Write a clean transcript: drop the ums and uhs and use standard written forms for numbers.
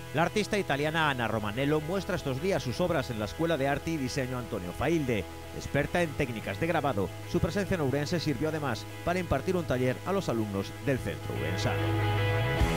La artista italiana Anna Romanello muestra estos días sus obras en la Escuela de Arte y Diseño Antonio Failde. Experta en técnicas de grabado, su presencia en Ourense sirvió además para impartir un taller a los alumnos del centro urensano.